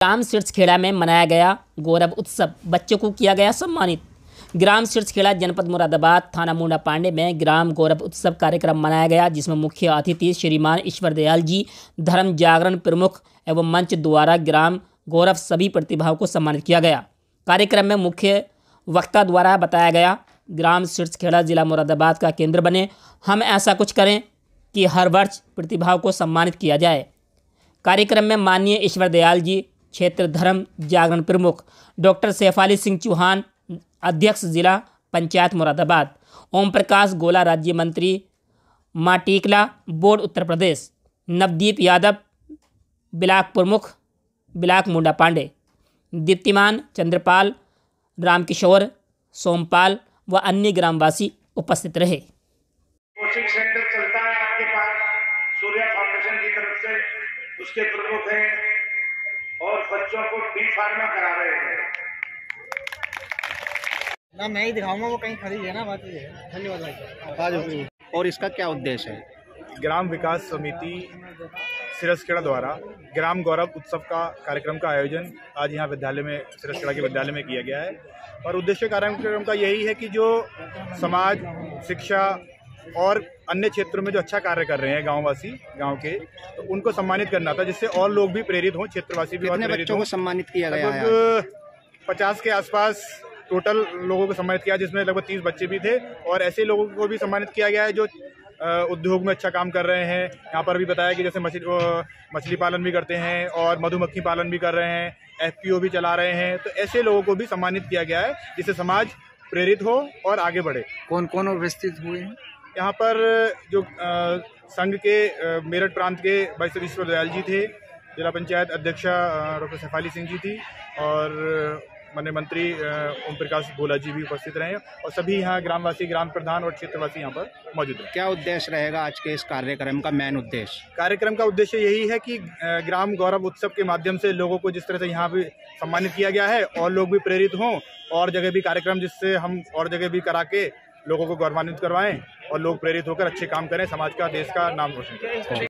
ग्राम सिरसखेड़ा में मनाया गया गौरव उत्सव, बच्चों को किया गया सम्मानित। ग्राम सिरसखेड़ा जनपद मुरादाबाद थाना मुंडा पांडे में ग्राम गौरव उत्सव कार्यक्रम मनाया गया, जिसमें मुख्य अतिथि श्रीमान ईश्वर दयाल जी, धर्म जागरण प्रमुख एवं मंच द्वारा ग्राम गौरव सभी प्रतिभाओं को सम्मानित किया गया। कार्यक्रम में मुख्य वक्ता द्वारा बताया गया, ग्राम सिरसखेड़ा जिला मुरादाबाद का केंद्र बने, हम ऐसा कुछ करें कि हर वर्ष प्रतिभाओं को सम्मानित किया जाए। कार्यक्रम में माननीय ईश्वर दयाल जी, क्षेत्र धर्म जागरण प्रमुख डॉक्टर सैफाली सिंह चौहान, अध्यक्ष जिला पंचायत मुरादाबाद, ओम प्रकाश गोला राज्य मंत्री माटीकला बोर्ड उत्तर प्रदेश, नवदीप यादव ब्लाक प्रमुख ब्लाक मुंडा पांडे, दीप्तिमान चंद्रपाल, रामकिशोर सोमपाल व अन्य ग्रामवासी उपस्थित रहे। कोचिंग सेंटर चलता है आपके पास, सूर्या फाउंडेशन की तरफ से उसके प्रमुख हैं और बच्चों को डी फार्मा करा रहे हैं ना। मैं ही दिखाऊंगा, वो कहीं खड़ी है ना, बात ये है। धन्यवाद भाई। और इसका क्या उद्देश्य है? ग्राम विकास समिति सिरसखेड़ा द्वारा ग्राम गौरव उत्सव का कार्यक्रम का आयोजन आज यहाँ विद्यालय में, सिरसखेड़ा के विद्यालय में किया गया है। और उद्देश्य कार्यक्रम का यही है कि जो समाज, शिक्षा और अन्य क्षेत्रों में जो अच्छा कार्य कर रहे हैं गांववासी, गांव के, तो उनको सम्मानित करना था, जिससे और लोग भी प्रेरित हों, क्षेत्रवासी भी और प्रेरित बच्चों हों। को सम्मानित किया गया है? 50 के आसपास टोटल लोगों को सम्मानित किया, जिसमें लगभग 30 बच्चे भी थे। और ऐसे लोगों को भी सम्मानित किया गया है जो उद्योग में अच्छा काम कर रहे हैं। यहाँ पर भी बताया कि जैसे मछली पालन भी करते हैं और मधुमक्खी पालन भी कर रहे हैं, FPO भी चला रहे हैं। तो ऐसे लोगों को भी सम्मानित किया गया है, जिससे समाज प्रेरित हो और आगे बढ़े। कौन कौन उपस्थित हुए हैं यहाँ पर? जो संघ के मेरठ प्रांत के भाई ईश्वर दयाल जी थे, जिला पंचायत अध्यक्षा डॉक्टर सैफाली सिंह जी थी, और माननीय मंत्री ओम प्रकाश गोला जी भी उपस्थित रहे, और सभी यहाँ ग्रामवासी, ग्राम प्रधान और क्षेत्रवासी यहाँ पर मौजूद हैं। क्या उद्देश्य रहेगा आज के इस कार्यक्रम का? मेन उद्देश्य कार्यक्रम का उद्देश्य यही है कि ग्राम गौरव उत्सव के माध्यम से लोगों को जिस तरह से यहाँ भी सम्मानित किया गया है, और लोग भी प्रेरित हों, और जगह भी कार्यक्रम जिससे हम और जगह भी करा के लोगों को गौरवान्वित करवाएं और लोग प्रेरित होकर अच्छे काम करें, समाज का, देश का नाम रोशन करें।